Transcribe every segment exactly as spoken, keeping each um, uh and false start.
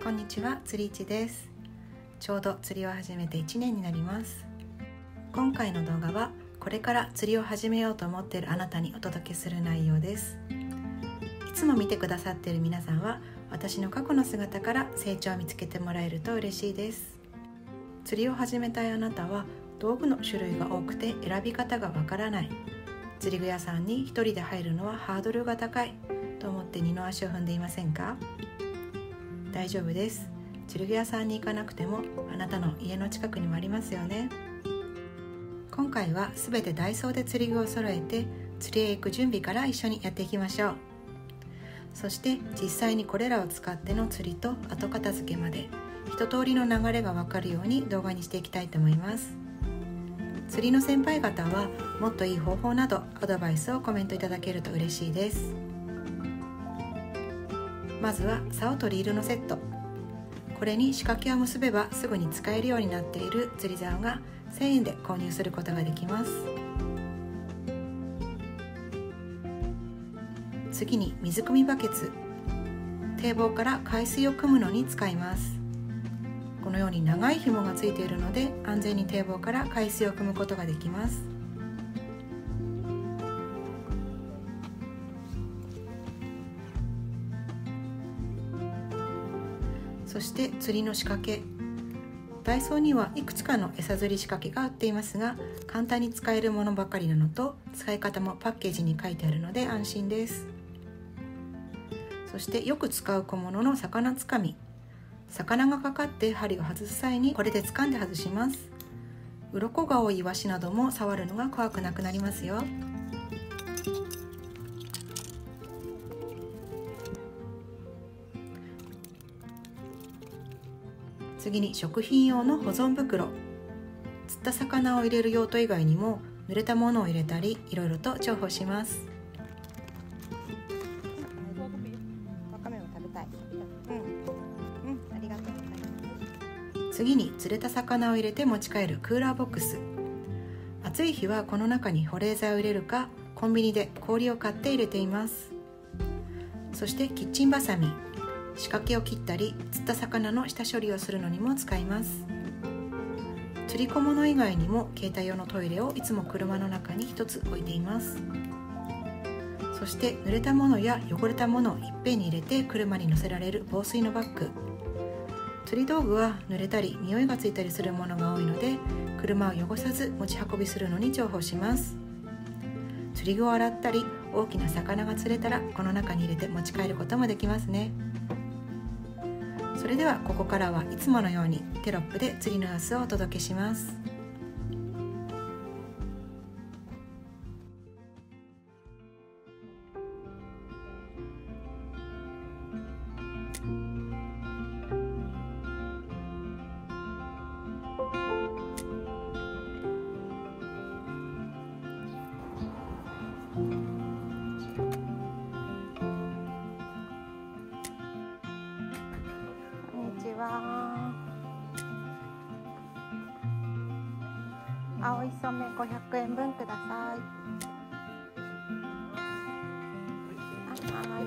こんにちは、釣り市です。ちょうど釣りを始めていちねんになります。今回の動画はこれから釣りを始めようと思っているあなたにお届けする内容です。いつも見てくださっている皆さんは私の過去の姿から成長を見つけてもらえると嬉しいです。釣りを始めたいあなたは道具の種類が多くて選び方がわからない、釣り具屋さんに一人で入るのはハードルが高いと思って二の足を踏んでいませんか？大丈夫です。釣り具屋さんに行かなくてもあなたの家の近くにもありますよね。今回はすべてダイソーで釣り具を揃えて釣りへ行く準備から一緒にやっていきましょう。そして実際にこれらを使っての釣りと後片付けまで一通りの流れがわかるように動画にしていきたいと思います。釣りの先輩方はもっといい方法などアドバイスをコメントいただけると嬉しいです。まずは竿とリールのセット。これに仕掛けを結べばすぐに使えるようになっている釣り竿がせんえんで購入することができます。次に水汲みバケツ。堤防から海水を汲むのに使います。このように長い紐がついているので安全に堤防から海水を汲むことができます。そして釣りの仕掛け。ダイソーにはいくつかの餌釣り仕掛けが売っていますが、簡単に使えるものばかりなのと使い方もパッケージに書いてあるので安心です。そしてよく使う小物の魚つかみ。魚がかかって針を外す際にこれで掴んで外します。鱗が多いイワシなども触るのが怖くなくなりますよ。次に食品用の保存袋。釣った魚を入れる用途以外にも濡れたものを入れたりいろいろと重宝します。次に釣れた魚を入れて持ち帰るクーラーボックス。暑い日はこの中に保冷剤を入れるかコンビニで氷を買って入れています。そしてキッチンバサミ。仕掛けを切ったり釣った魚の下処理をするのにも使います。釣り小物以外にも携帯用のトイレをいつも車の中に一つ置いています。そして濡れたものや汚れたものをいっぺんに入れて車に乗せられる防水のバッグ。釣り道具は濡れたり匂いがついたりするものが多いので車を汚さず持ち運びするのに重宝します。釣り具を洗ったり大きな魚が釣れたらこの中に入れて持ち帰ることもできますね。それではここからはいつものようにテロップで釣りの様子をお届けします。 青い染めごひゃくえんぶんください。はい。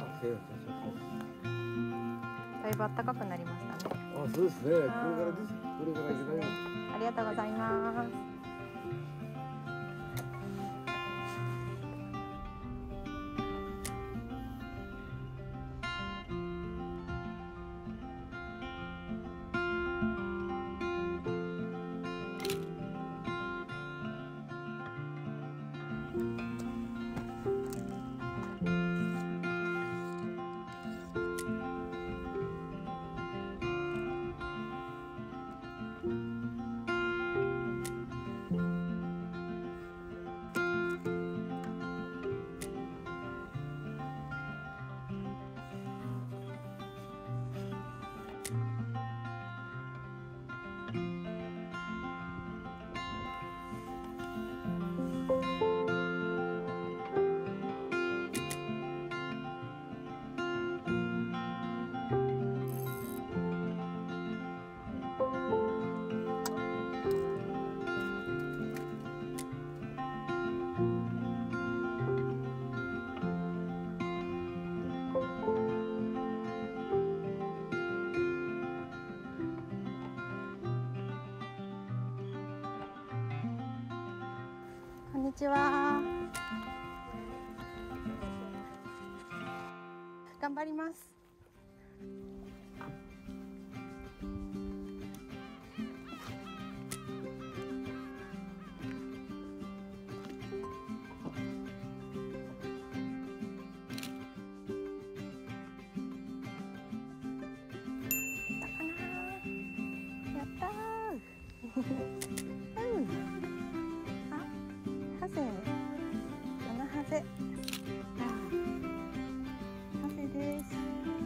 だいぶ暖かくなりましたね。 あ、そうですね。これからです。これから行けない。 ありがとうございます。 ちは。頑張ります。やったー。うん。あ、ハゼ。七ハゼ。ハゼです。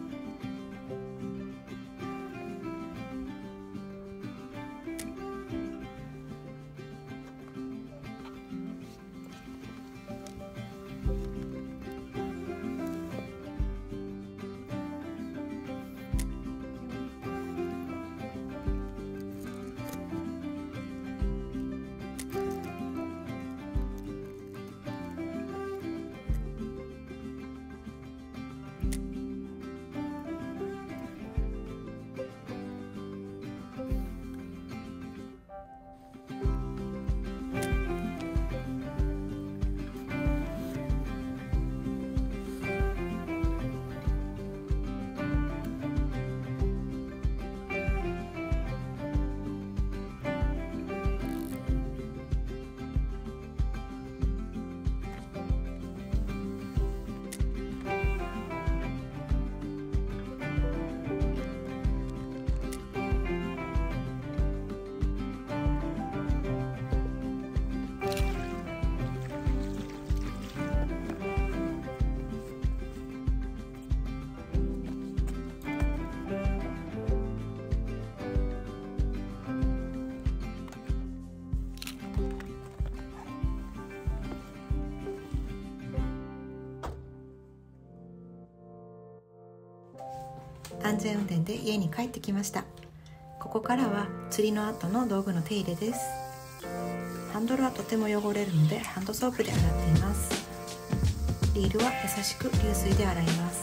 安全運転で家に帰ってきました。ここからは釣りの後の道具の手入れです。ハンドルはとても汚れるのでハンドソープで洗っています。リールは優しく流水で洗います。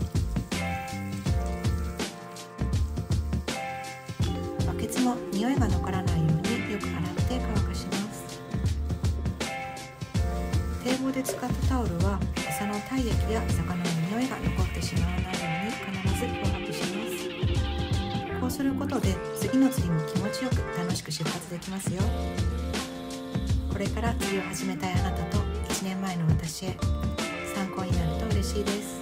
バケツも匂いが残らないようによく洗って乾かします。堤防で使ったタオルは餌の体液や魚の匂いが残ってしまわないように必ず漂白します。こうすることで次の釣りも気持ちよく楽しく出発できますよ。これから釣りを始めたいあなたといちねんまえの私へ参考になると嬉しいです。